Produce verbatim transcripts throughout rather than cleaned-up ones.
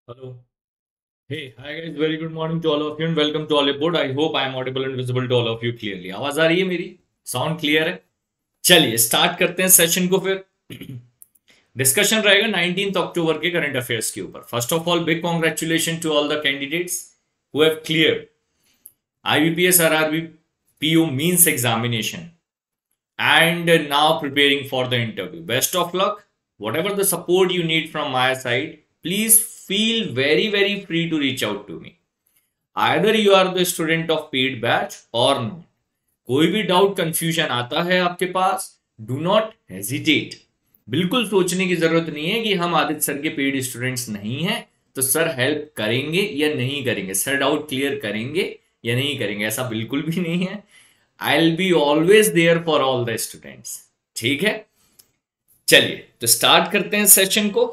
Hello. Hey, hi guys. Very good morning to all of you and welcome to Ollywood. I hope I am audible and visible to all of you clearly. आवाज आ रही है मेरी? Sound clear है? चलिए start करते हैं session को फिर. डिस्कशन रहेगा नाइनटीन्थ अक्टूबर के करंट अफेयर्स के ऊपर. First of all big congratulation to all the candidates who have cleared I B P S R R B P O means examination and now preparing for the interview. Best of luck. Whatever the support you need from my side, please feel very very free to reach out to me. Either you are the student of paid batch or not. कोई भी doubt confusion आता है आपके पास, do not hesitate. बिल्कुल सोचने की जरूरत नहीं है कि हम आदित्य सर के पेड स्टूडेंट्स नहीं हैं तो सर हेल्प करेंगे या नहीं करेंगे, सर डाउट क्लियर करेंगे या नहीं करेंगे, ऐसा बिल्कुल भी नहीं है. I will be always there for all the students. ठीक है, चलिए तो स्टार्ट करते हैं सेशन को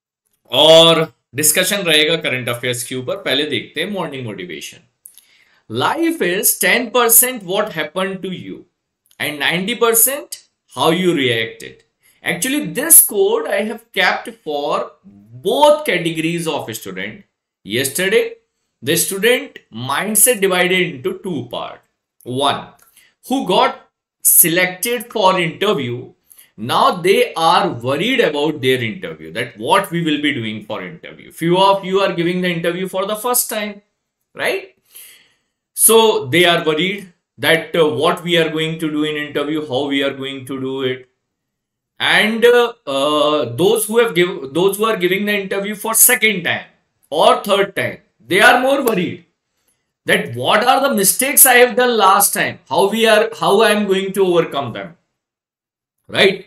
और डिस्कशन रहेगा करंट अफेयर्स के ऊपर. पहले देखते हैं morning motivation. Life is ten percent what happened to you and ninety percent how you reacted. Actually, this code I have kept for both categories of student. Yesterday, the student mindset divided into two parts. One, who got selected for interview. Now they are worried about their interview, that what we will be doing for interview. Few of you are giving the interview for the first time, right? So they are worried that uh, what we are going to do in interview, how we are going to do it. And uh, uh, those who have give, those who are giving the interview for second time or third time, they are more worried that what are the mistakes I have done last time, how we are, how I am going to overcome them, right?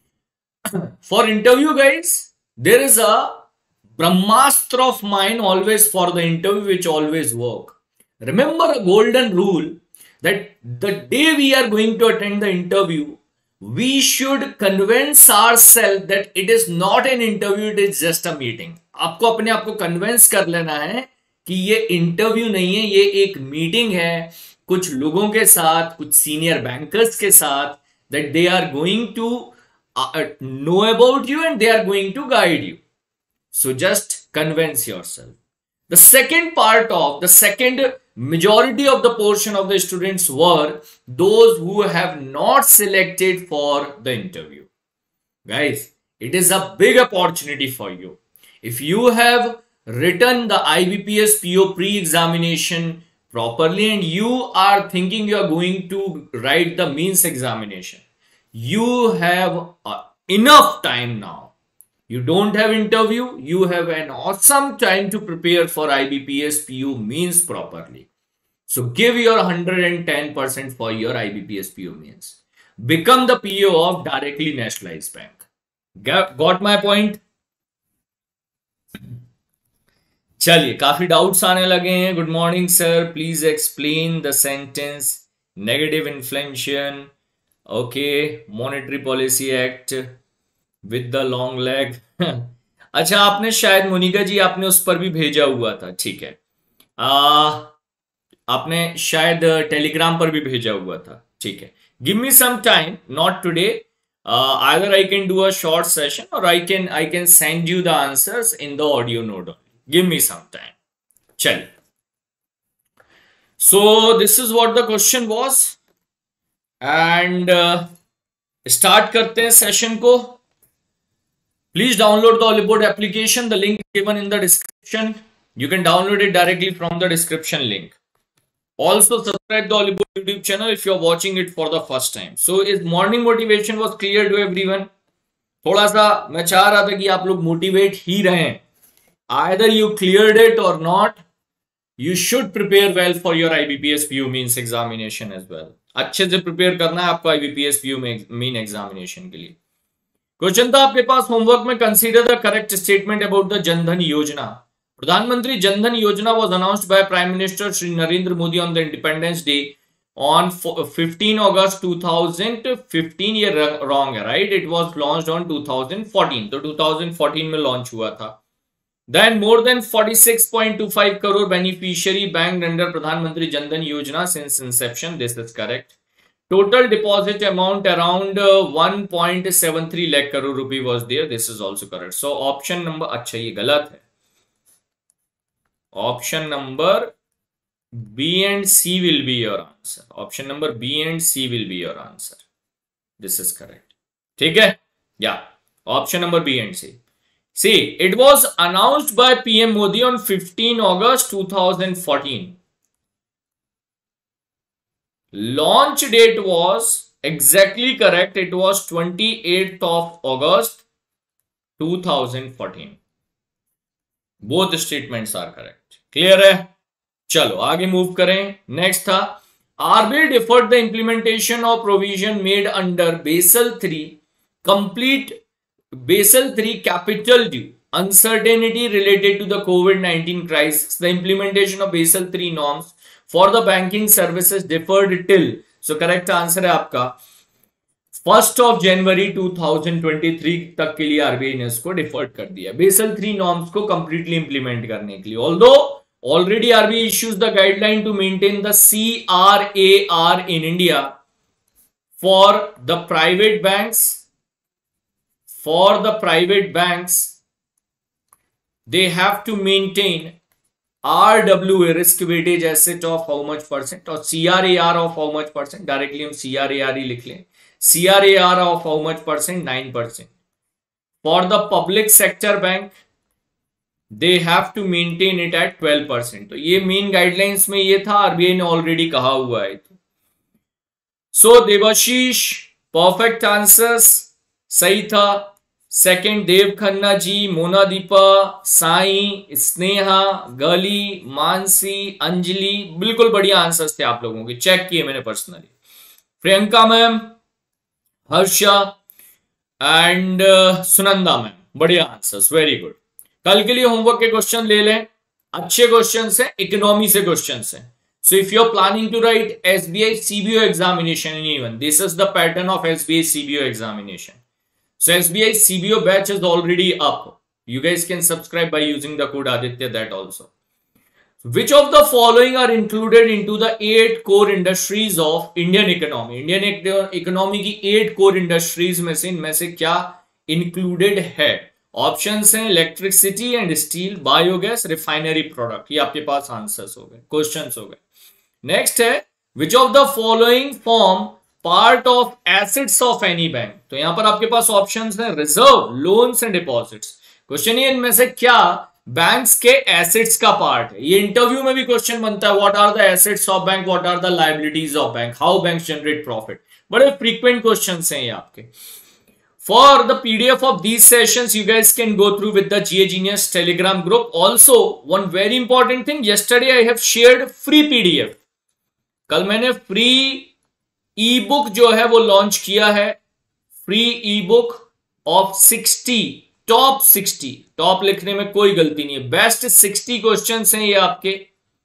For interview, guys, there is a brahmastra of mine always for the interview which always work. Remember a golden rule that the day we are going to attend the interview, we should convince ourselves that it is not an interview, it is just a meeting. आपको अपने आप को convince कर लेना है कि ये interview नहीं है, ये एक मीटिंग है कुछ लोगों के साथ, कुछ सीनियर बैंकर्स के साथ, that they are going to uh, know about you and they are going to guide you. So just convince yourself. The second part of the second majority of the portion of the students were those who have not selected for the interview. Guys, it is a big opportunity for you. If you have written the I B P S P O pre-examination properly and you are thinking you are going to write the means examination, you have uh, enough time now. You don't have interview, you have an awesome time to prepare for I B P S P O means properly. So give your one hundred ten percent for your I B P S P O means. Become the P O of directly nationalized bank. Got, got my point? चलिए, काफी doubts आने लगे हैं. Good morning sir, please explain the sentence negative inflation. Okay, monetary policy act with the long leg. अच्छा, आपने शायद मोनिका जी आपने उस पर भी भेजा हुआ था. ठीक है, आ, आपने शायद टेलीग्राम पर भी भेजा हुआ था. ठीक है, give me some time, not today. Either I can do a short session और I can I can send you the answers in the audio note. Give me some time. चलिए, so this is what the question was and start करते हैं session को. Please download the Ollywood application. The link given in the description. You can download it directly from the description link. Also subscribe the Ollywood YouTube channel if you are watching it for the first time. So is morning motivation was clear to everyone? थोड़ा सा मैं चाह रहा था कि आप लोग motivate ही रहें. Either you cleared it or not, you should prepare well for your I B P S P O means examination as well. अच्छे से प्रिपेयर करना है आपको I B P S P O mean examination के लिए. Question था आपके पास होमवर्क में, consider the correct statement about the Jandhan Yojana. Pradhan Mantri Jandhan Yojana was announced by prime minister Shri Narendra Modi on the independence day on fifteen August two thousand fifteen. ये wrong है, right? It was launched on two thousand fourteen, तो two thousand fourteen में launch हुआ था. Then more than forty six point two five crore beneficiary bank under Pradhan Mantri Jandhan योजना since inception. This is correct. Total deposit amount around uh, one point seven three lakh crore rupee was there. This is also correct. So option number, अच्छा ये गलत है. Option number B and C will be your answer. Option number B and C will be your answer. This is correct. ठीक है? Yeah. Option number B and C. See, it was announced by P M Modi on fifteenth August twenty fourteen. Launch date was exactly correct. It was twenty-eighth of August twenty fourteen. Both statements are correct. Clear है? चलो आगे move करें. Next था RBI deferred the implementation of provision made under Basel three complete Basel three capital due uncertainty related to the COVID nineteen crisis. The implementation of Basel three norms for the banking services deferred till. So correct answer है आपका first of January twenty twenty-three तक के लिए RBI ने इसको deferred कर दिया Basel three norms को कंप्लीटली इंप्लीमेंट करने के लिए. Although already R B I issues the guideline to maintain the C R A R in India for the private banks. For the private banks, they have to maintain R W A risk weightage asset of how much percent और C R A R of how much percent. Directly हम C R A R ही लिख लें. C R A R of how much percent? nine percent. For the public sector bank, they have to maintain it at twelve percent. तो ये main guidelines में ये था, RBI ने ऑलरेडी कहा हुआ है. सो देवाशीष परफेक्ट आंसर्स सही था. सेकंड देव खन्ना जी, मोना दीपा, साई, स्नेहा, गली, मानसी, अंजलि, बिल्कुल बढ़िया आंसर्स थे आप लोगों के, चेक किए मैंने personally. Priyanka ma'am, Harsha and Sunanda ma'am, बढ़िया आंसर्स, वेरी गुड. कल के लिए होमवर्क के क्वेश्चन ले लें, अच्छे क्वेश्चन है, इकोनॉमी से क्वेश्चन है. So if you are planning to write SBI CBO examination in even this is the pattern of SBI CBO examination. So SBI CBO batch is already up. You guys can subscribe by using the code Aditya that also. Which of the following are included into the eight core industries of Indian economy? Indian economy की eight core industries में से इनमें से क्या included है? Options हैं electricity and steel, biogas, refinery product. ये आपके पास आंसर्स हो गए, क्वेश्चंस हो गए. नेक्स्ट है which of the following form part of assets of any bank. तो यहां पर आपके पास ऑप्शंस हैं reserve, loans and deposits. Question ये इनमें से क्या बैंक्स के एसेट्स का पार्ट है. ये इंटरव्यू में भी क्वेश्चन बनता है, what are the assets of bank, what are the liabilities of bank, how bank generate profit. बड़े फ्रीक्वेंट क्वेश्चंस हैं ये आपके. For the P D F of these sessions, you guys can go through with the G A Genius Telegram group. Also, one very important thing, yesterday I have shared free P D F. कल मैंने free e-book जो है वो launch किया है. free e-book of sixty, top sixty, top लिखने में कोई गलती नहीं है. बेस्ट sixty क्वेश्चंस हैं ये आपके,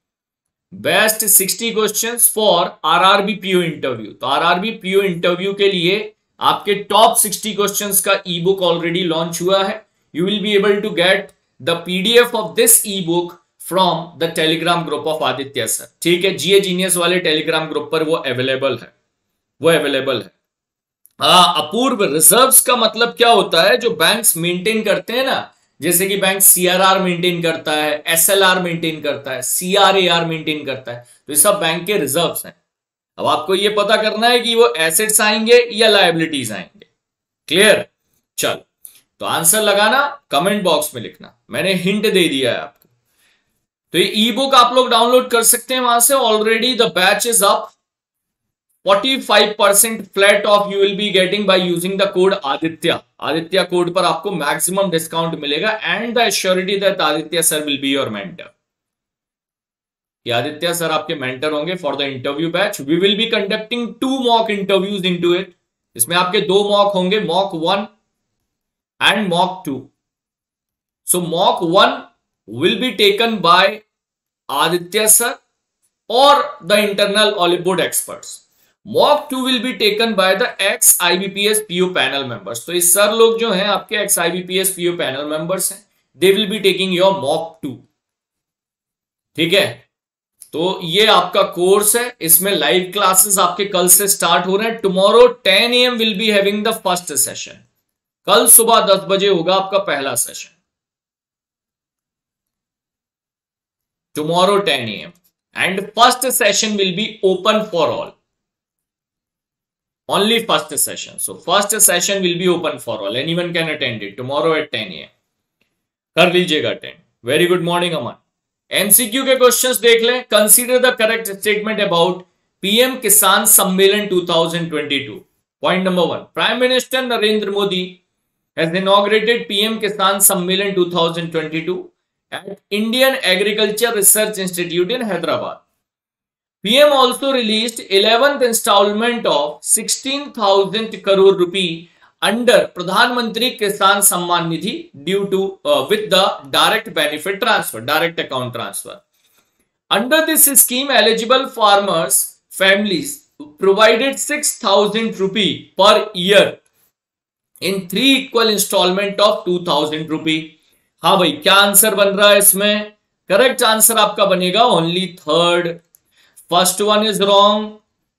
best sixty questions for RRB PO interview. तो आरआरबी पीओ इंटरव्यू के लिए आपके टॉप sixty क्वेश्चंस का ई बुक ऑलरेडी लॉन्च हुआ है. You will be able to get the PDF of this e book from the Telegram group of Aditya sir. ठीक है, GA genius वाले टेलीग्राम ग्रुप पर वो अवेलेबल है, वो अवेलेबल है. हाँ, अपूर्व रिजर्व्स का मतलब क्या होता है, जो बैंक्स मेंटेन करते हैं ना, जैसे कि बैंक सीआरआर मेंटेन करता है, एसएलआर मेंटेन करता है, सीआरएआर मेंटेन करता है. तो ये सब बैंक के रिजर्व्स हैं. अब आपको ये पता करना है कि वो एसेट्स आएंगे या लायबिलिटीज आएंगे. क्लियर? चलो, तो आंसर लगाना कमेंट बॉक्स में लिखना, मैंने हिंट दे दिया है आपको. तो ये ई बुक आप लोग डाउनलोड कर सकते हैं वहां से. Already the batch is up. forty-five percent flat off you will be getting by using the code Aditya. Aditya code पर आपको मैक्सिमम डिस्काउंट मिलेगा and the assurity that Aditya sir will be your mentor. Aditya sir आपके mentor होंगे for the interview batch. We will be conducting two mock interviews into it. इसमें आपके दो mock होंगे, mock one and mock two. So mock one will be taken by Aditya sir और the internal Oliveboard experts. Mock two will be taken by the ex IBPS PO panel members. तो इस sir लोग जो हैं आपके ex IBPS PO panel members हैं. They will be taking your mock two. ठीक है, तो ये आपका कोर्स है, इसमें लाइव क्लासेस आपके कल से स्टार्ट हो रहे हैं. Tomorrow ten A M will be having the first session. कल सुबह दस बजे होगा आपका पहला session. tomorrow ten A M and first session will be open for all. Only first session. So first session will be open for all. Anyone can attend it tomorrow at ten A M. कर लीजिएगा attend. Very good morning Aman. MCQ के questions देख लें. Consider the correct statement about PM Kisan Sammelan twenty twenty-two. Point number one. Prime minister Narendra Modi has inaugurated P M Kisan Sammelan twenty twenty-two at Indian Agriculture Research Institute in Hyderabad. P M also released eleventh installment of sixteen thousand crore rupee under Pradhan Mantri Kisan Samman Nidhi due to uh, with the direct benefit transfer, direct account transfer. Under this scheme, eligible farmers families provided six thousand rupee per year in three equal installment of two thousand rupee. हाँ भाई, क्या answer बन रहा है इसमें? Correct answer आपका बनेगा only third. First one is wrong,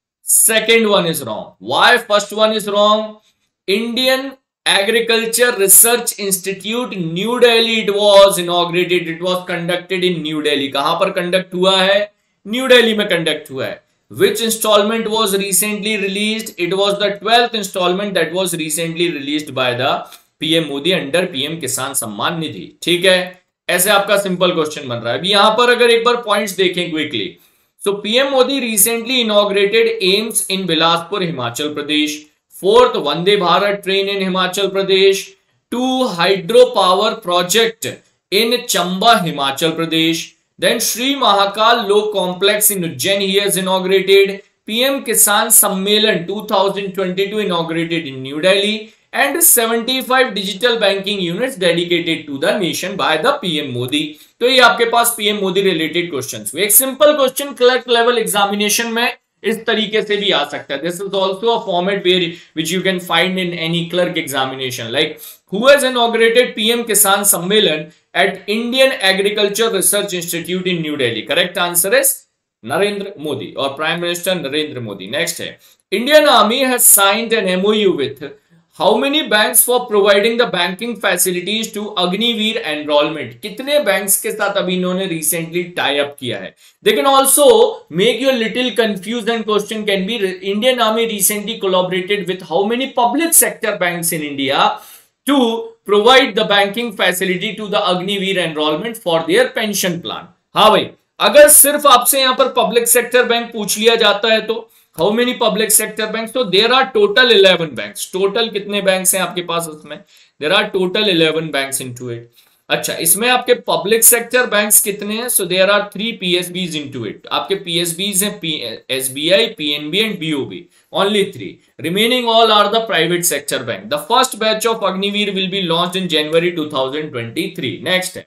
second one is wrong. Why first one is wrong? Indian agriculture research institute New Delhi, it was inaugurated, it was conducted in New Delhi. कहां पर conduct हुआ है? New Delhi में conduct हुआ है. Which installment was recently released? It was the twelfth installment that was recently released by the P M Modi under P M Kisan Samman Nidhi. ठीक है, ऐसे आपका सिंपल क्वेश्चन बन रहा है. अभी यहां पर अगर एक बार पॉइंट्स देखें quickly. So P M Modi recently inaugurated AIIMS in Bilaspur, Himachal Pradesh. Fourth, Vande Bharat train in Himachal Pradesh. Two, hydropower project in Chamba, Himachal Pradesh. Then Sri Mahakal Lok Complex in Ujjain he has inaugurated. P M Kisan Sammelan twenty twenty-two inaugurated in New Delhi, and seventy-five digital banking units dedicated to the nation by the P M Modi. तो ये आपके पास P M Modi related questions हुए. एक simple question clerk level examination में इस तरीके से भी आ सकता है. This is also a format where which you can find in any clerk examination. Like, who has inaugurated P M Kisan Sammelan at Indian Agriculture Research Institute in New Delhi? Correct answer is Narendra Modi or Prime Minister Narendra Modi. Next है, Indian Army has signed an M O U with how many banks for providing the banking facilities to Agniveer enrollment? कितने banks के साथ अभी इन्होंने recently tie up किया है? They can also make you a little confused, and question can be Indian Army recently collaborated with how many public sector banks in India to provide the banking facility to the Agniveer enrollment for their pension plan. हाँ भाई, अगर सिर्फ आपसे यहाँ पर public sector bank पूछ लिया जाता है तो how many public sector banks? So there are total eleven banks. Total कितने banks हैं आपके पास उसमें? There are total eleven banks into it. अच्छा, इसमें आपके public sector banks कितने हैं? So there are three P S Bs into it. आपके P S Bs हैं S B I, P N B and B O B. Only three. Remaining all are the private sector bank. The first batch of Agniveer will be launched in January twenty twenty-three. Next,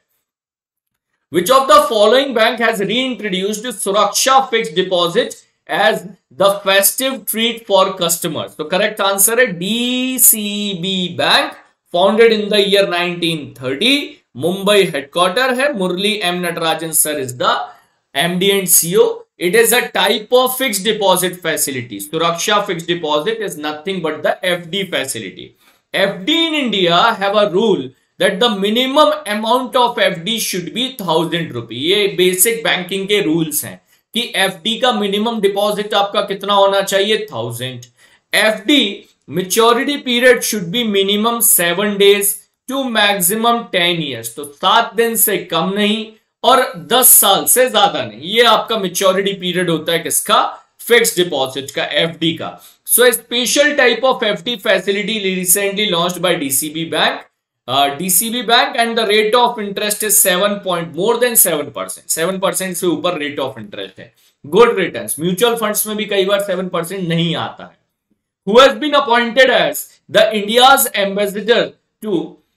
which of the following bank has reintroduced Suraksha fixed deposit as the festive treat for customers? So correct answer है D C B Bank, founded in the year nineteen thirty. Mumbai headquarter है. Murli M Natarajan sir is the M D and C E O. It is a type of fixed deposit facility. Suraksha fixed deposit is nothing but the F D facility. F D in India have a rule that the minimum amount of F D should be thousand rupee. ये basic banking के rules हैं कि F D का minimum deposit आपका कितना होना चाहिए? Thousand. F D maturity period should be minimum seven days to maximum ten years. तो सात दिन से कम नहीं और दस साल से ज्यादा नहीं. ये आपका मेच्योरिटी पीरियड होता है किसका? फिक्स्ड डिपॉजिट का, F D का. So special type of F D facility recently launched by D C B Bank. Uh, D C B Bank and the rate of interest is seven point more than seven percent. seven percent से ऊपर rate of interest है. Good returns. Mutual funds में भी कई बार seven percent नहीं आता है. Who has been appointed as the India's ambassador to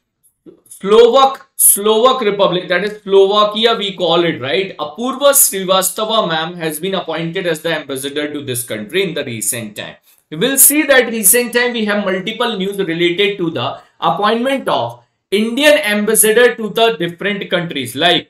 Slovak Slovak Republic, that is Slovakia we call it, right? Apurva Srivastava ma'am has been appointed as the ambassador to this country in the recent time. We will see that recent time we have multiple news related to the appointment of Indian ambassador to the different countries, like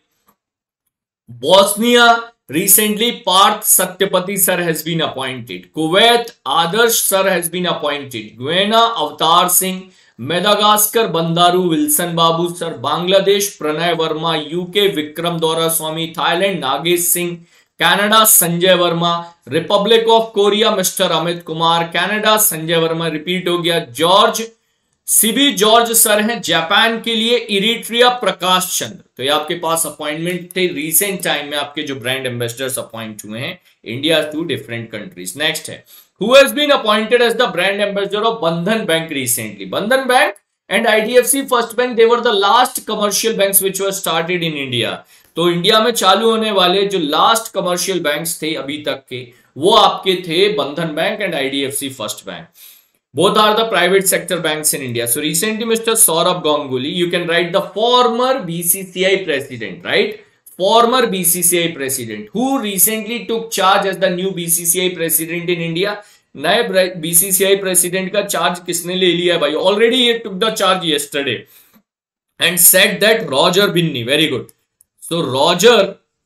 Bosnia, recently Parth Satyapati sir has been appointed. Kuwait, Adarsh sir has been appointed. Guyana, Avatar Singh. Madagascar Bandaru Wilson Babu sir, Bangladesh Pranay Varma, UK Vikram Doraiswami, Thailand Nagesh Singh, Canada Sanjay Varma, republic of Korea mister Amit Kumar, Canada Sanjay Varma repeat हो गया, George C B George sir हैं Japan के लिए, Eritrea Prakash Chandra. तो ये आपके पास appointment थे रिसेंट टाइम में, आपके जो ब्रांड एम्बेसडर्स अपॉइंट हुए हैं India to different countries. Next है who has been appointed as the brand ambassador of Bandhan bank recently. Bandhan bank and IDFC first bank, they were the last commercial banks which were started in India. तो India में चालू होने वाले जो last commercial banks थे अभी तक के, वो आपके थे Bandhan bank and IDFC first bank. Both are the private sector banks in India. So recently, Mister Saurabh Ganguly, you can write the former B C C I president, right? Former B C C I president, who recently took charge as the new B C C I president in India. नए B C C I president का charge किसने ले लिया भाई? Already he took the charge yesterday and said that Roger Binney, very good. So Roger,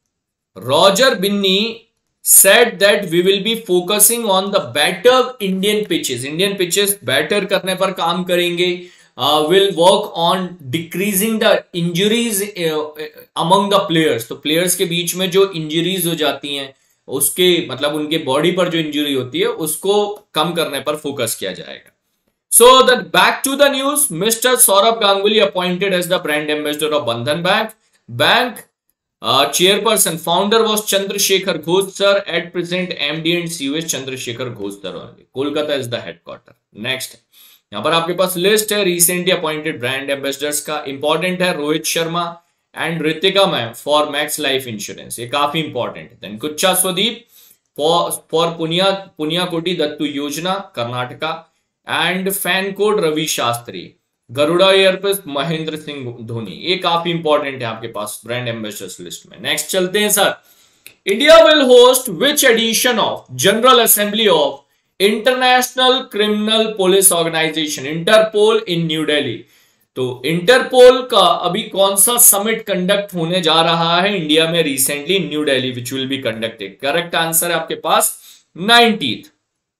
Roger Binney said that we will be focusing on the better Indian pitches. Indian pitches better करने पर काम करेंगे. Uh, will work on decreasing the injuries uh, among the players. तो players के बीच में जो injuries हो जाती हैं, उसके मतलब उनके बॉडी पर जो इंजरी होती है उसको कम करने पर फोकस किया जाएगा. So the back to the news, Mister Saurabh Ganguly appointed as the brand ambassador of Bandhan Bank. Bank Uh, chairperson, founder was Chandrasekhar Ghosh sir. At present, M D and C E O is Chandrasekhar Ghosh sir only. Kolkata is the headquarter. Next, यहाँ पर आपके पास list है recently appointed brand ambassadors का. Important है Rohit Sharma and Ritika ma'am for Max Life Insurance. ये काफी important है. Then कुच्चा Swadeep for for Punia Punia कोटी दत्तू योजना Karnataka and fan code Ravi Shastri. Garuda एयरपेस Mahendra Singh Dhoni. ये काफी इंपॉर्टेंट है आपके पास ब्रांड एम्बेसडर्स लिस्ट में. नेक्स्ट चलते हैं sir. India will host which edition of general assembly of international criminal police organisation Interpol in New Delhi. तो इंटरपोल का अभी कौन सा समिट कंडक्ट होने जा रहा है इंडिया में recently in New Delhi, which will be conducted. Correct answer है आपके पास ninetieth.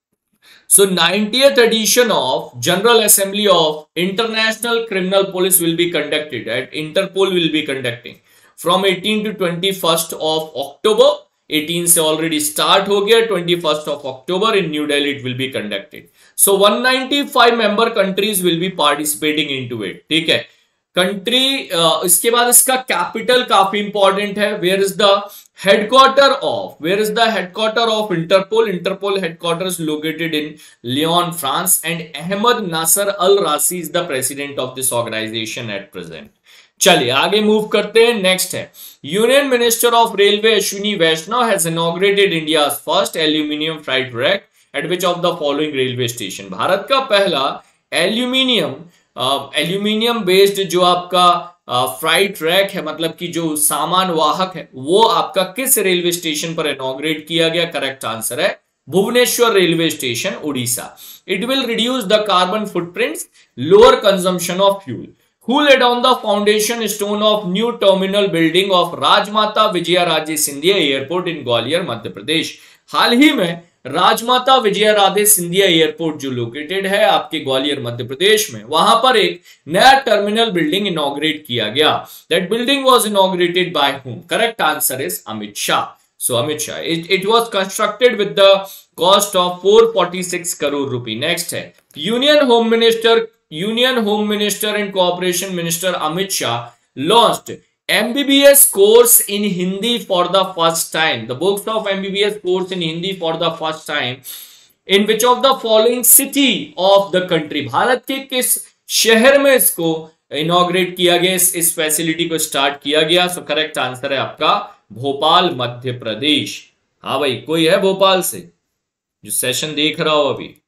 So ninetieth edition of General Assembly of International Criminal Police will be conducted at Interpol will be conducting from eighteenth to twenty-first of October. eighteen से already start हो गया, twenty-first of October in New Delhi it will be conducted. So one hundred ninety-five member countries will be participating into it. ठीक है. Country uh, इसके बाद इसका capital काफी important है. Where is the headquarter of where is the headquarter of Interpol. Interpol headquarter is located in Lyon France and Ahmed Naser Al Raisi is the president of this organisation at present. चलिए आगे move करते हैं. Next है union minister of railway Ashwini Vaishnaw has inaugurated India's first aluminium freight rake at which of the following railway station. Bharat का पहला aluminium aluminium based जो आपका freight uh, track है, मतलब कि जो सामान वाहक है, वो आपका किस रेलवे स्टेशन पर इनॉग्रेट किया गया. करेक्ट आंसर है Bhubaneswar railway station Orissa. It will reduce the carbon footprints, lower consumption of fuel. Who laid down the foundation stone of new terminal building of Rajmata Vijayaraje Scindia airport in Gwalior Madhya Pradesh. हाल ही में राजमाता विजयाराजे सिंधिया एयरपोर्ट जो located है आपके ग्वालियर मध्य प्रदेश में, वहां पर एक नया टर्मिनल बिल्डिंग इनॉग्रेट किया गया. That building was inaugurated by whom? Correct answer is Amit Shah. So Amit Shah. It it was constructed with the cost of four hundred forty-six crore rupaye. Next है union home minister Union Home Minister and Cooperation Minister Amit Shah launched M B B S course in Hindi for the first time. The books of M B B S course in Hindi for the first time in which of the following city of the country? Bharat के किस शहर में इसको inaugurate किया गया, इस, इस facility को स्टार्ट किया गया. सो करेक्ट आंसर है आपका भोपाल मध्य प्रदेश. हाँ भाई, कोई है भोपाल से जो सेशन देख रहा हो अभी?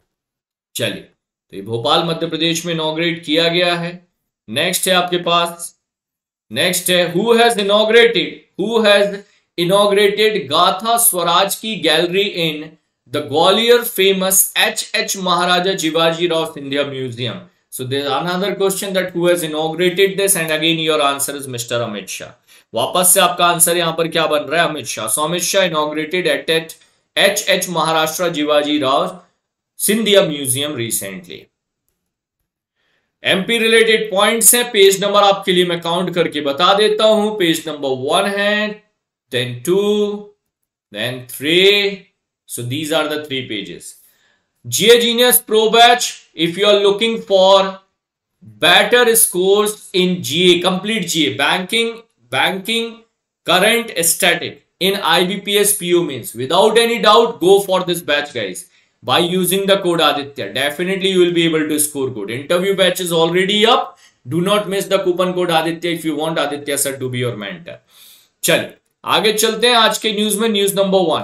चलिए, तो ये भोपाल मध्य प्रदेश में इनॉग्रेट किया गया है. नेक्स्ट है आपके पास, नेक्स्ट है who has inaugurated who has inaugurated Gatha Swaraj की gallery in the Gwalior famous H H Maharaja Shivaji Rao Scindia museum. So there is another question that who has inaugurated this and again your answer is mister Amit Shah. वापस से आपका answer यहां पर क्या बन रहा है? Amit Shah. So Amit Shah inaugurated at at H H Maharashtra Shivaji Rao Sindhia Museum recently. MP related points हैं, पेज नंबर आपके लिए मैं काउंट करके बता देता हूं। पेज नंबर वन है, then two, then three, so these are the three pages. G A Genius Pro Batch, if you are looking for better scores in G A, complete G A, banking, banking, current, static in I B P S P O means, without any doubt, go for this batch, guys. By using the code Aditya, definitely you will be able to score good. Interview batch is already up. Do not miss the coupon code Aditya if you want Aditya sir to be your mentor. चलिए आगे चलते हैं आज के news में। News number one.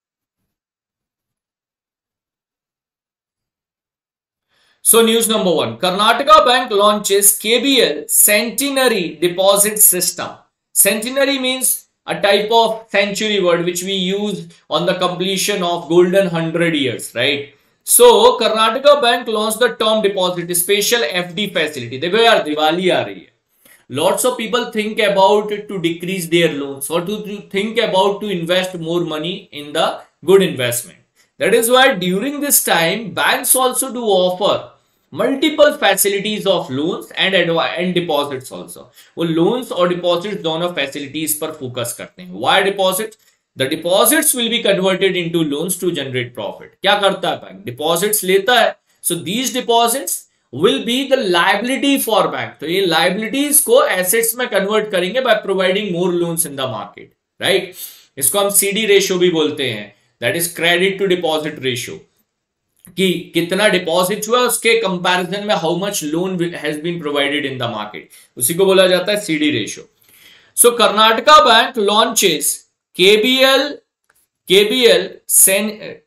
So news number one, Karnataka Bank launches K B L Centenary Deposit System. Centenary means a type of century word which we use on the completion of golden hundred years, right? So Karnataka Bank launched the term deposit special F D facility. देखो यार दिवाली आ रही है, lots of people think about to decrease their loans or to think about to invest more money in the good investment. That is why during this time banks also do offer multiple facilities of loans and and deposits also. वो loans और deposits दोनों facilities पर focus करते हैं। Why deposit? The deposits will be converted into loans to generate profit. क्या करता है bank? Deposits लेता है, so these deposits will be the liability for bank. तो ये liabilities को assets में convert करेंगे by providing more loans in the market, right? इसको हम C D ratio भी बोलते हैं, that is credit to deposit ratio. कि कितना डिपॉजिट हुआ उसके कंपैरिजन में how much loan has been provided in the market, उसी को बोला जाता है CD ratio. So Karnataka bank launches KBL KBL sen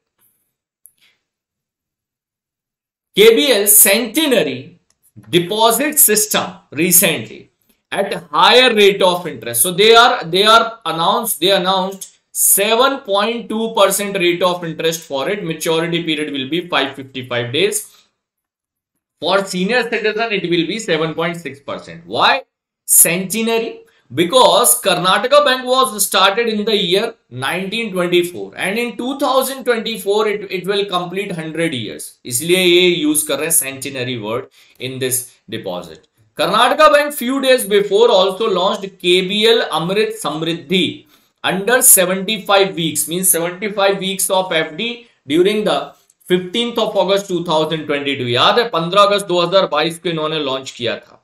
KBL centenary deposit system recently at higher rate of interest. So they are they are announced they announced seven point two percent rate of interest for it. Maturity period will be five hundred fifty-five days. For senior citizen, it will be seven point six percent. Why centenary? Because Karnataka Bank was started in the year nineteen twenty-four and in two thousand twenty-four it, it will complete one hundred years. इसलिए ये use कर रहे हैं centenary word in this deposit. Karnataka Bank few days before also launched K B L Amrit Samriddhi under seventy-five weeks, means seventy-five weeks of F D during the fifteenth of August two thousand twenty-two. याद है पंद्रह अगस्त दो हज़ार बाईस को इन्होंने launch किया था,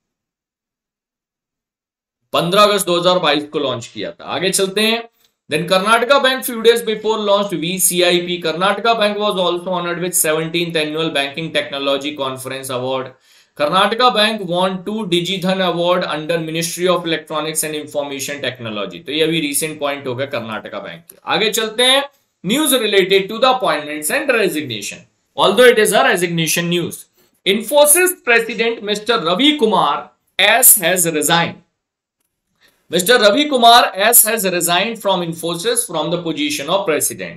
पंद्रह अगस्त दो हज़ार बाईस को लॉन्च किया था। आगे चलते हैं। Then Karnataka Bank few days before launched V C I P. Karnataka Bank was also honored with seventeenth annual Banking Technology Conference Award. Karnataka Bank won two DigiDhan Award under Ministry of Electronics and Information Technology. तो ये अभी recent point होगा Karnataka bank के। आगे चलते हैं। News related to the appointments and resignation. Although it is a resignation news. Infosys President Mister Ravi Kumar S has resigned. Mister Ravi Kumar S has resigned from Infosys from the position of President.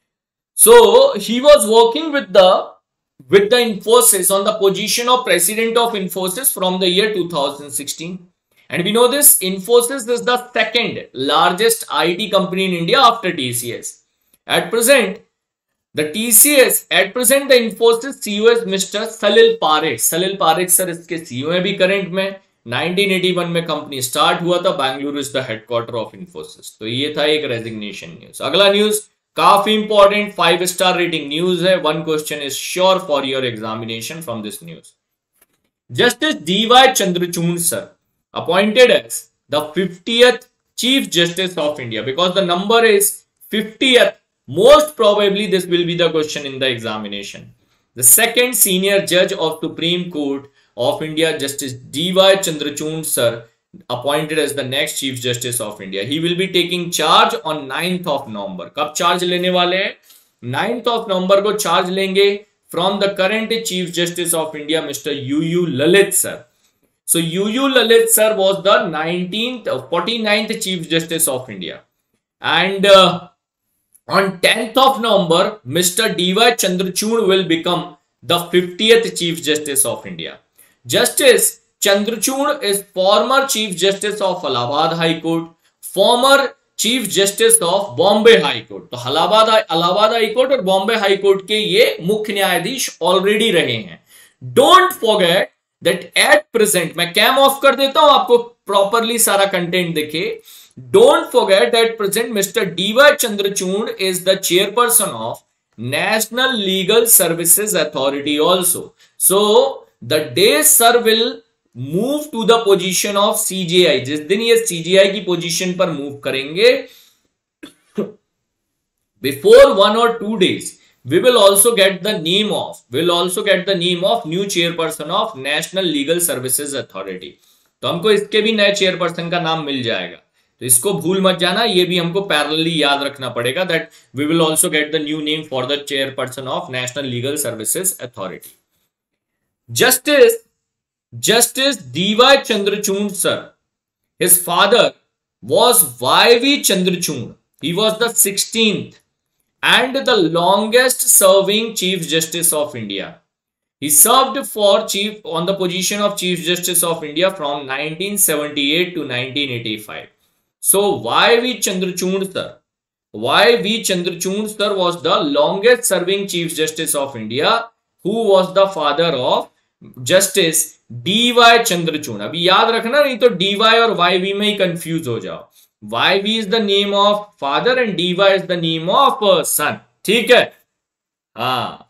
So he was working with the with the Infosys on the position of President of Infosys from the year two thousand sixteen. And we know this, Infosys is the second largest I T company in India after T C S. At present, the T C S, at present the Infosys C E O is Mister Salil Parekh. Salil Parekh sir इसके C E O है भी current में। nineteen eighty-one में company start हुआ था, Bengaluru is the headquarter of Infosys. तो ये था एक रेजिग्नेशन न्यूज। अगला न्यूज काफी important, five star rating news है। One question is sure for your examination from this news. Justice D Y Chandrachud sir appointed as the fiftieth chief justice of India, because the number is fiftieth, most probably this will be the question in the examination. The second senior judge of Supreme Court of India, Justice D Y Chandrachud sir, appointed as the next Chief Justice of India. He will be taking charge on ninth of November. कब charge लेने वाले हैं? ninth of November को charge लेंगे from the current Chief Justice of India, Mister U U Lalit sir. So U U Lalit sir was the nineteenth, forty-ninth Chief Justice of India, and uh, on tenth of November, Mister D Y Chandrachud will become the fiftieth Chief Justice of India. Justice Chandrachud is former Chief Justice of Allahabad High Court, former Chief Justice of Bombay High Court. तो Allahabad Allahabad High Court और Bombay High Court के ये मुख्य न्यायाधीश already रहे हैं. Don't forget that at present, मैं cam off कर देता हूं आपको प्रॉपरली सारा कंटेंट दिखे. Don't forget that present mister D Y Chandrachud is the chairperson of national legal services authority also. So the day sir will move to the position of CGI, जिस दिन ये सीजीआई की पोजीशन पर मूव करेंगे, before one or two days we will also get the name of will also get the name of new chairperson of National Legal Services Authority. तो हमको इसके भी नए चेयरपर्सन का नाम मिल जाएगा, तो इसको भूल मत जाना, ये भी हमको पैरेलली याद रखना पड़ेगा that we will also get the new name for the chairperson of national legal services authority. Justice justice D Y Chandrachud sir, his father was Y V Chandrachud. He was the sixteenth and the longest serving Chief Justice of India. He served for chief on the position of Chief Justice of India from nineteen seventy-eight to nineteen eighty-five. So Y V Chandrachud sir, Y V Chandrachud sir was the longest serving Chief Justice of India, who was the father of Justice D Y Chandrachud. अभी याद रखना, नहीं तो D Y और Y V में ही confuse हो जाओ. Y V is the name of father and D Y is the name of son. ठीक है, हाँ.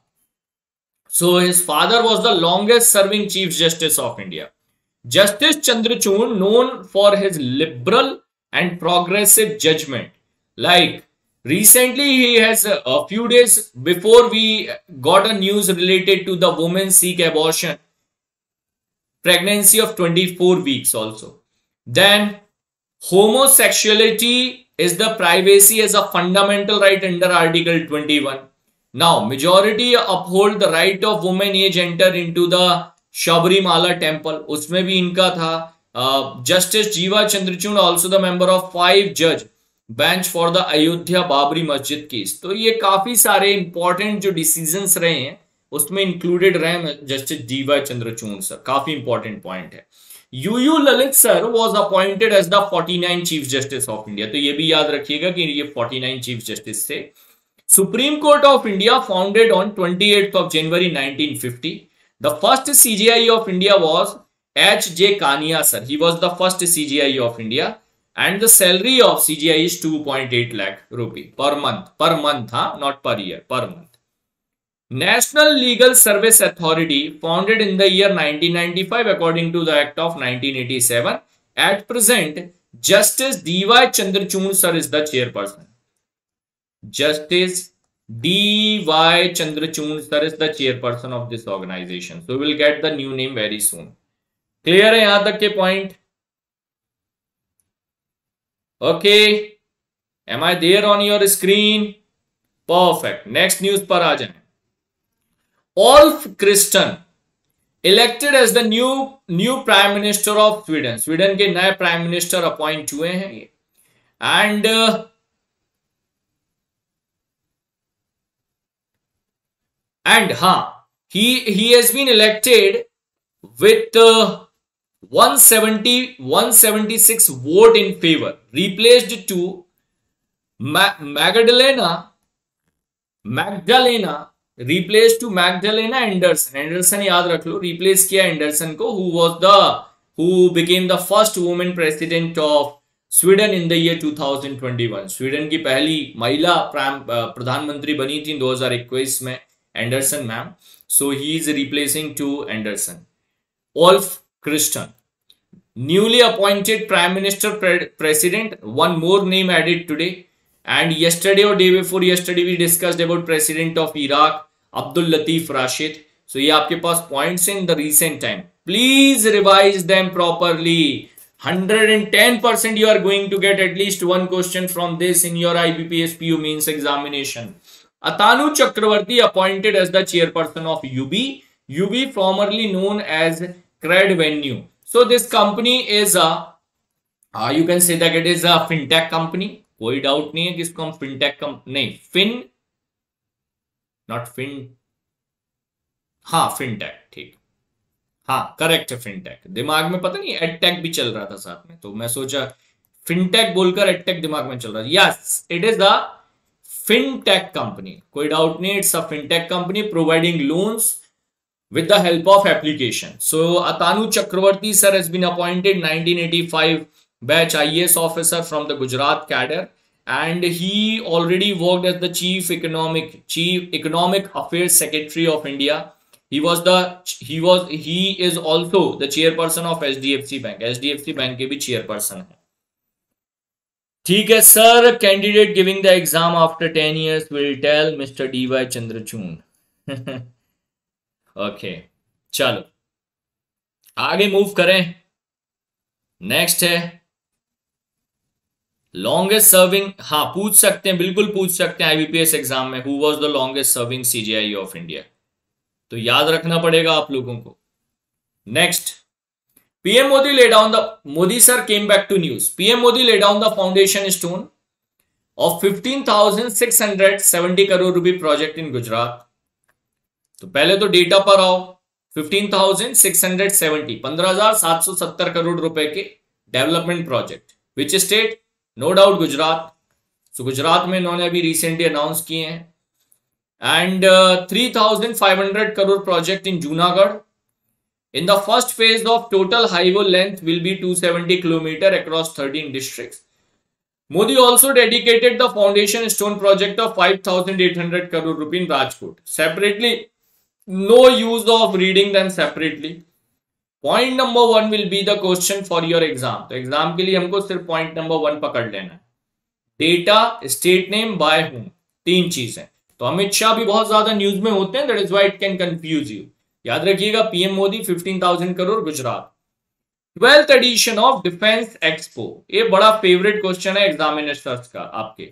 So his father was the longest serving Chief Justice of India. Justice Chandrachud, known for his liberal and progressive judgment. Like recently, he has uh, a few days before we got a news related to the women seek abortion, pregnancy of twenty-four weeks also. Then homosexuality is the privacy as a fundamental right under Article twenty-one. Now, majority uphold the right of women age enter into the Sabrimala temple. उसमें भी इनका था. uh, Justice Jeeva Chandrachud also the member of five judge bench for the Ayodhya Babri Masjid case. तो ये काफी सारे important जो decisions रहे हैं उसमें इंक्लूडेड रहे जस्टिस डीवाई चंद्रचूड़ सर. काफी इंपॉर्टेंट पॉइंट है. U U Lalit sir was appointed as the forty-nine Chief Justice of India. तो ये भी याद रखिएगा कि ये forty-nine Chief Justice थे. Supreme Court of India founded on twenty-eighth of January nineteen fifty. The first C J I of India was H J Kania sir. He was the first C J I of India and the salary of C J I is two point eight lakh rupee per month. Per month, huh? Not per year, per month. National Legal Service Authority founded in the year nineteen ninety-five according to the Act of nineteen eighty-seven. At present, Justice D Y Chandrachud sir is the chairperson. Justice D Y Chandrachud sir is the chairperson of this organization. So we will get the new name very soon. Clear है यहाँ तक के point? Okay. Am I there on your screen? Perfect. Next news पर आ जाए. Ulf Kristersson elected as the new new prime minister of Sweden. Sweden के नए prime minister appoint हुए हैं ये. एंड एंड हाँ, he he has been elected with uh, one seventy one seventy-six vote in favor, replaced to Ma Magdalena Magdalena replaced to Magdalena Anderson. Anderson याद रख लो, replace किया एंडरसन को, who was the who became the first woman president of Sweden in the year two thousand twenty-one. स्वीडन की पहली महिला प्रधानमंत्री बनी थी दो हज़ार इक्कीस में Anderson ma'am. So he is replacing to Anderson. Ulf Kristersson, newly appointed Prime Minister pre President. One more name added today. And yesterday or day before yesterday we discussed about President of Iraq, Abdul Latif Rashid. So ये आपके पास points in the recent time. Please revise them properly. one hundred ten percent you are going to get at least one question from this in your I B P S P U means examination. Atanu Chakravarti appointed as the chairperson of U B. U B formerly known as Cred Venue. So this company is a, uh, you can say that it is a fintech company. कोई doubt नहीं है कि इसको हम fintech कम नहीं fin not fin हाँ fintech ठीक हाँ करेक्ट है फिनटेक. दिमाग में पता नहीं एडटेक भी चल रहा था साथ में, तो मैं सोचा फिनटेक बोलकर एडटेक दिमाग में चल रहा है. Yes, it is the fintech company. कोई डाउट नहीं, it's a fintech company providing loans with the help of application. So Atanu Chakravarti sir has been appointed nineteen eighty-five batch I A S officer from the Gujarat cadre, and he already worked as the chief economic chief economic affairs secretary of India. He was the he was he is also the chairperson of H D F C Bank. H D F C Bank के भी chairperson है. ठीक है sir, candidate giving the exam after ten years will tell Mister D Y Chandrachud. Okay, चलो आगे move करें. Next है longest serving. हाँ, पूछ सकते हैं, बिल्कुल पूछ सकते हैं आईबीपीएस एग्जाम में, who was the longest serving CGI of India. तो याद रखना पड़ेगा आप लोगों को. Next, PM Modi lay down the Modi sir came back to news. PM Modi lay down the foundation stone of fifteen thousand six hundred seventy crore rupee project in Gujarat. तो पहले तो डेटा पर आओ. Fifteen thousand six hundred seventy, पंद्रह हजार सात सौ सत्तर करोड़ रुपए के development project. Which state? No doubt Gujarat. So Gujarat में इन्होंने अभी रिसेंटली अनाउंस किए हैं. And three thousand five hundred crore project in Junagadh. In the first phase of total highway length will be two seventy kilometre across thirteen districts. Modi also dedicated the foundation stone project of five thousand eight hundred crore rupee in Rajkot. Separately, no use of reading them separately. Point number one will be the question for your exam. तो exam के लिए हमको सिर्फ point number one पकड़ लेना है. Data, state name, by home, तीन चीजें. तो अमित शाह भी बहुत ज्यादा न्यूज में होते हैं, that is why it can confuse you. याद रखिएगा, PM Modi fifteen thousand crore Gujarat. Twelfth edition of defence expo, ये बड़ा फेवरेट क्वेश्चन है एग्जामिनर्स का आपके.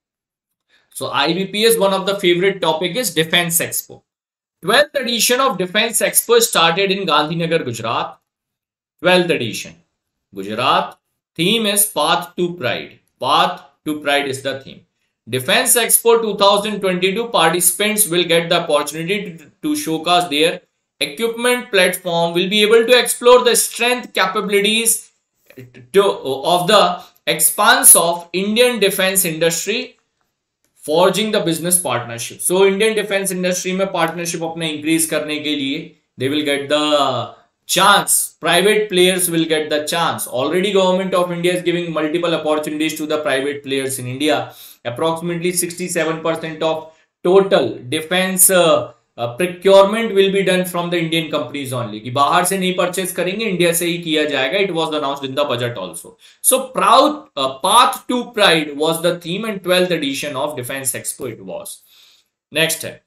So IBPS one of the favourite topic is defence expo. Twelfth edition of defence expo started in Gandhinagar, Gujarat. Twelfth edition Gujarat. Theme is path to pride. Path to pride is the theme. Defence expo twenty twenty-two participants will get the opportunity to, to showcase their equipment platform, will be able to explore the strength, capabilities to, of the expanse of Indian defense industry, forging the business partnership. So Indian defense industry में partnership अपने increase करने के लिए they will get the chance, private players will get the chance. Already government of India is giving multiple opportunities to the private players in India. Approximately sixty-seven percent of total defense uh, procurement will be done from the Indian companies only. कि बाहर से नहीं purchase करेंगे, India से ही किया जाएगा. It was announced in the budget also. So proud path to pride was the theme and twelfth edition of defence expo it was. Next है,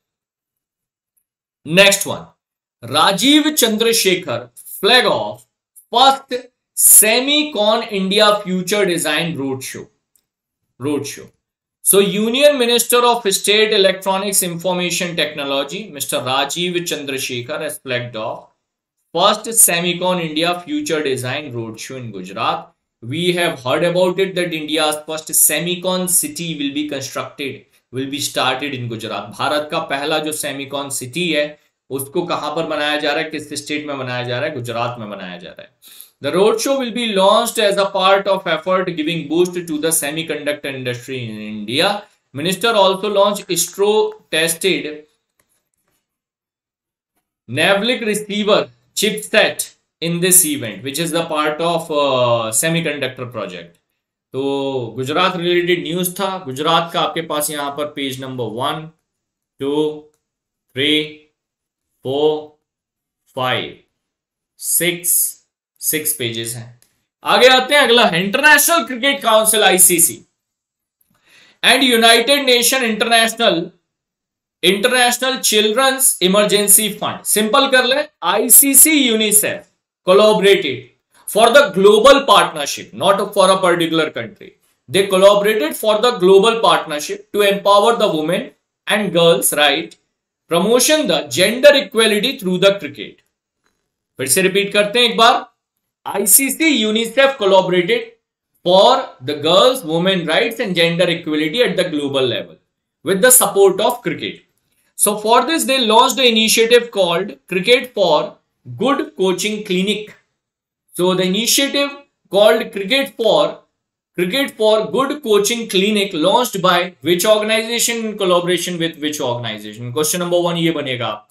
next one, Rajeev Chandrasekhar flag off first Semicon India future design road show. Road show. So, Union Minister of State Electronics Information Technology, Mister Rajiv Chandrasekhar, has flagged off first Semicon India Future Design Roadshow in Gujarat. We have heard about it that India's first Semicon city will be constructed, will be started in Gujarat. Bharat का पहला जो Semicon city है, उसको कहां पर बनाया जा रहा है, किस स्टेट में बनाया जा रहा है? गुजरात में बनाया जा रहा है. The roadshow will be launched as a part of effort giving boost to the semiconductor industry in India. Minister also launched ISRO-tested Navlik receiver chipset in this event, which is the part of uh, semiconductor project. तो Gujarat related news था. गुजरात का आपके पास यहाँ पर page number one, two, three, four, five, six six pages हैं. आगे आते हैं, अगला है international cricket council ICC and united nation international international children's emergency fund. Simple कर ले, ICC UNICEF collaborated for the global partnership, not for a particular country. They collaborated for the global partnership to empower the women and girls right, promotion the gender equality through the cricket. फिर से repeat करते हैं एक बार. I C C UNICEF collaborated for the girls, women rights and gender equality at the global level with the support of cricket. So for this they launched an initiative called Cricket for Good Coaching Clinic. So the initiative called Cricket for Cricket for Good Coaching Clinic launched by which organization in collaboration with which organization? Question number one ये बनेगा आपका.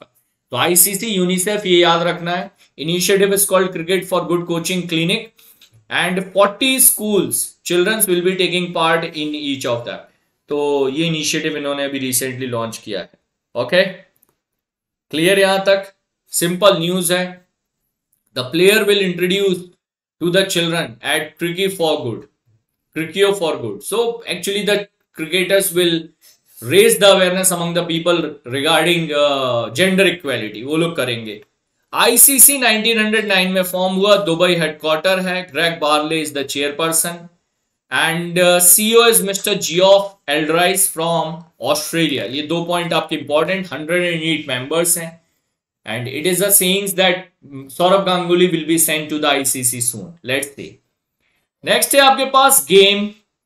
तो ICC, UNICEF, ये याद रखना है. Initiative is called cricket for good coaching clinic and forty schools children's will be taking part in each of that. तो ये इनिशिएटिव इन्होंने अभी रिसेंटली लॉन्च किया है. ओके, क्लियर यहां तक? सिंपल न्यूज है. The player will introduce to the children at cricket for good, cricket for good. So actually the cricketers will raise the awareness among the people regarding uh, gender equality. वो लोग करेंगे. ICC nineteen hundred nine में form हुआ, Dubai headquarter है. Greg Barclay is the chairperson and CEO is mister Geoff Allardice from Australia. ये दो point आपके important. Hundred and eight members हैं and it is a sayings that Sourav Ganguly will be sent to the ICC soon. Let's see. Next है आपके पास game.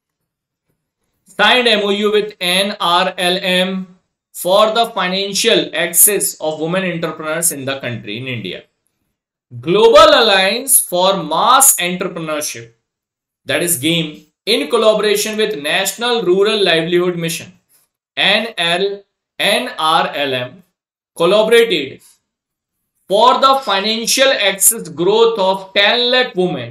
Signed M O U with N R L M for the financial access of women entrepreneurs in the country in India. Global Alliance for Mass Entrepreneurship, that is GAME, in collaboration with National Rural Livelihood Mission N R L M, collaborated for the financial access growth of ten lakh women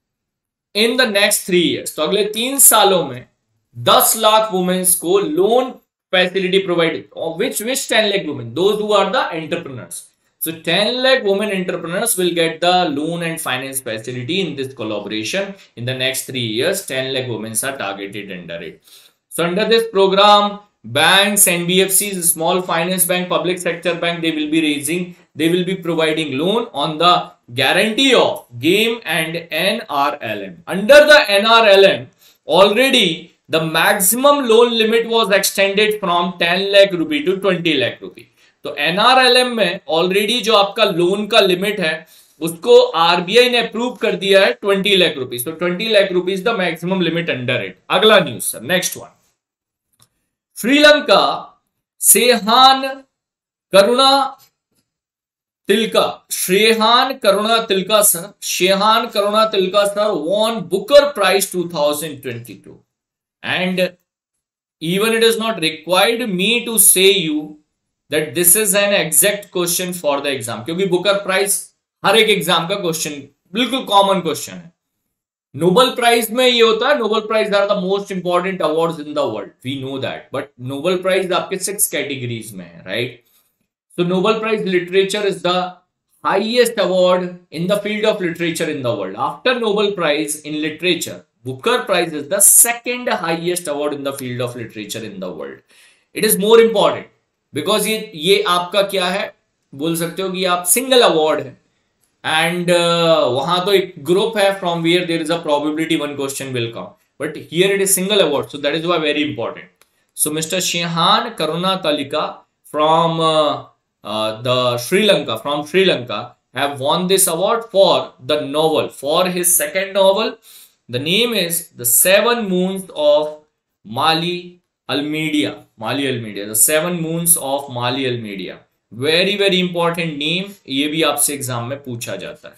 in the next three years. तो अगले तीन सालों में दस लाख women's को loan facility provided. which which ten lakh women? Those who are the entrepreneurs. So ten lakh women entrepreneurs will get the loan and finance facility in this collaboration in the next three years. ten lakh women are targeted under it. So under this program, banks, N B F Cs, small finance bank, public sector bank, they will be raising, they will be providing loan on the guarantee of GAME and N R L M. Under the N R L M, already the maximum loan limit was extended from ten lakh rupee to twenty lakh rupee. तो N R L M में already जो आपका loan का limit है उसको RBI ने approve कर दिया है ट्वेंटी लाख रुपीस. तो twenty lakh rupees the maximum limit under it. अगला news sir, next one. Sri Lanka Shehan Karunatilaka, Shrehan Karunatilaka sir, Shehan Karunatilaka sir won Booker Prize twenty twenty-two. And even it is not required me to say you that this is an exact question for the exam, क्योंकि Booker prize हर एक exam का question बिल्कुल common question है. Nobel prize में ये होता है, Nobel prize are the most important awards in the world, we know that. But Nobel prize आपके सिक्स कैटेगरीज में है, right? So Nobel Prize Literature is the highest award in the field of literature in the world. After Nobel Prize in Literature, Booker Prize is the second highest award in the field of literature in the world. It is more important because ये ये आपका क्या है, बोल सकते हो कि आप सिंगल अवार्ड है एंड uh, वहां तो एक ग्रुप है from where there is a probability one question will come, but here it is single award, so that is why very important. So mister Shehan Karunatilaka from the Sri Lanka from Sri Lanka have won this award for the novel, for his second novel. The name is The Seven Moons of Mali Almeida. Mali Almeida. The Seven Moons of Mali Almeida. Very very important name. ये भी आपसे exam में पूछा जाता है.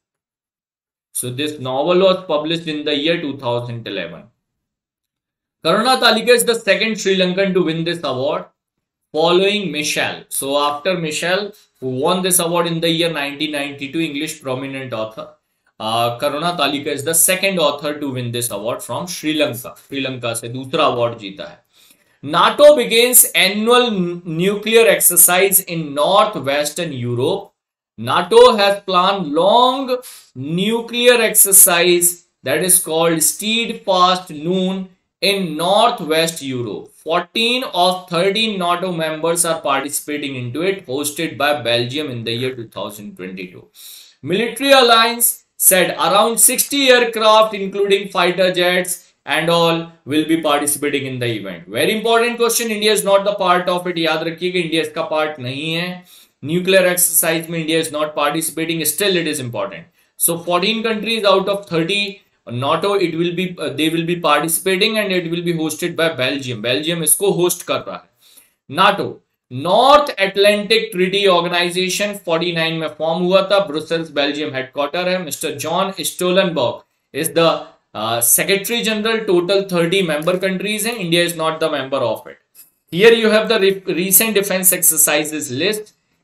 So this novel was published in the year two thousand eleven. Karuna Talika is the second Sri Lankan to win this award, following Michelle. So after Michelle, who won this award in the year nineteen ninety-two, English prominent author, uh, Karuna Talika is the second author to win this award from Sri Lanka. Sri Lanka से दूसरा award जीता है. NATO begins annual nuclear exercise in northwestern Europe. NATO has planned long nuclear exercise that is called Steadfast Noon in northwest Europe. fourteen of thirteen NATO members are participating into it, hosted by Belgium in the year two thousand twenty-two. Military alliance said around sixty aircraft, including fighter jets and all, will be participating in the event. Very important question. India is not the part of it. याद रखिएगा, India इसका part नहीं है. Nuclear exercise में India is not participating. Still, it is important. So fourteen countries out of thirty. NATO, it will be uh, they will be participating and it will be hosted by Belgium. Belgium इसको host कर रहा है. NATO North Atlantic Treaty Organization forty-nine में form हुआ था. Brussels Belgium headquarter है. Mister John Stoltenberg is the secretary general. Total thirty member countries हैं. India is not the member of it. Here you have the recent defense exercises list.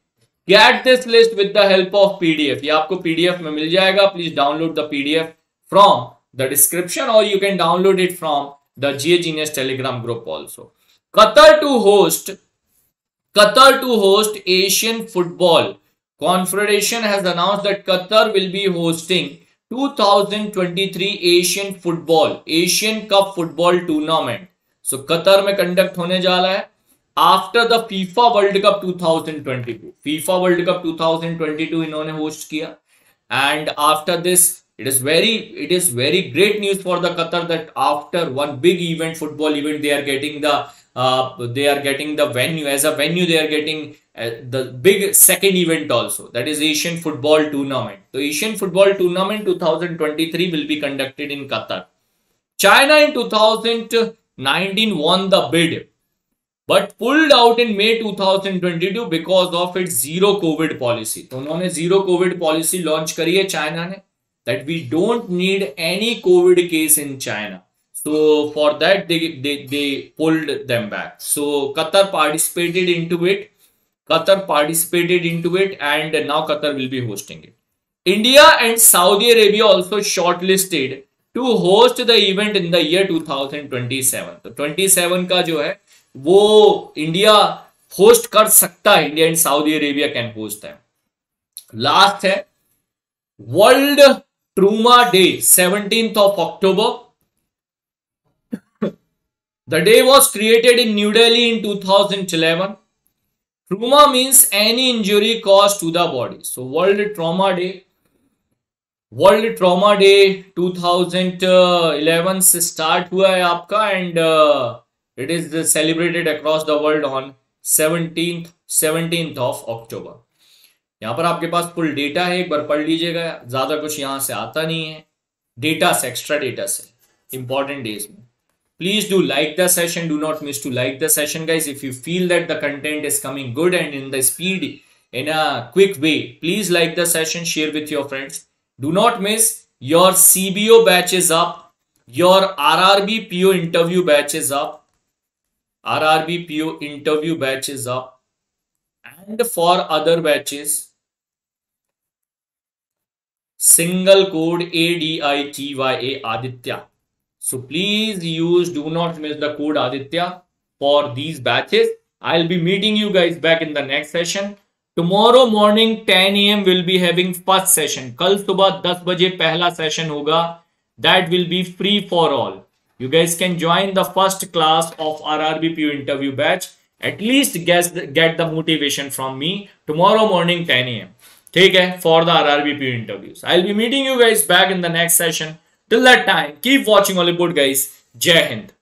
Get this list with the help of P D F. ये आपको P D F में मिल जाएगा. Please download the P D F from the description, or you can download it from the G A Genius Telegram group also. Qatar to host Qatar to host Asian Football Confederation has announced that Qatar will be hosting twenty twenty-three Asian Football Asian Cup Football Tournament. So Qatar में conduct होने जा रहा है after the FIFA world cup twenty twenty-two. FIFA world cup twenty twenty-two इन्होंने host किया. And after this it is very it is very great news for the Qatar that after one big event, football event, they are getting the uh, they are getting the venue. As a venue they are getting uh, the big second event also, that is Asian Football Tournament. So Asian Football Tournament twenty twenty-three will be conducted in Qatar. China in two thousand nineteen won the bid but pulled out in May twenty twenty-two because of its zero COVID policy. तो उन्होंने zero COVID policy launch करी है China ने, that we don't need any COVID case in China. So for that they they they pulled them back. So Qatar participated into it. Qatar participated into it, and now Qatar will be hosting it. India and Saudi Arabia also shortlisted to host the event in the year twenty twenty-seven. तो twenty-seven का जो है वो India host कर सकता है. India and Saudi Arabia can host है. Last है world trauma day seventeenth of October. The day was created in New Delhi in two thousand eleven. Trauma means any injury caused to the body. So World Trauma Day, World Trauma Day twenty eleven से start हुआ है आपका, and it is celebrated across the world on seventeenth of October. यहां पर आपके पास full data है, एक बार पढ़ लीजिएगा. ज्यादा कुछ यहां से आता नहीं है, डेटा से, एक्स्ट्रा डेटा से, इंपॉर्टेंट डेज में. Please do like the session. Do not miss to like the session, guys. If you feel that the content is coming good and in the speed, in a quick way, please like the session, share with your friends. Do not miss, your C B O batch is up, your R R B P O interview batch is up. R R B P O interview batch is up, and for other batches, single code A D I T Y A Aditya. So please use, do not miss the code Aditya for these batches. I'll be meeting you guys back in the next session. Tomorrow morning ten A M we'll be having first session. कल सुबह ten बजे पहला session होगा. That will be free for all. You guys can join the first class of R R B P O interview batch. At least get the, get the motivation from me tomorrow morning ten A M. ठीक है, for the R R B P O interviews. I'll be meeting you guys back in the next session. Till that time, keep watching Hollywood, guys. Jai Hind.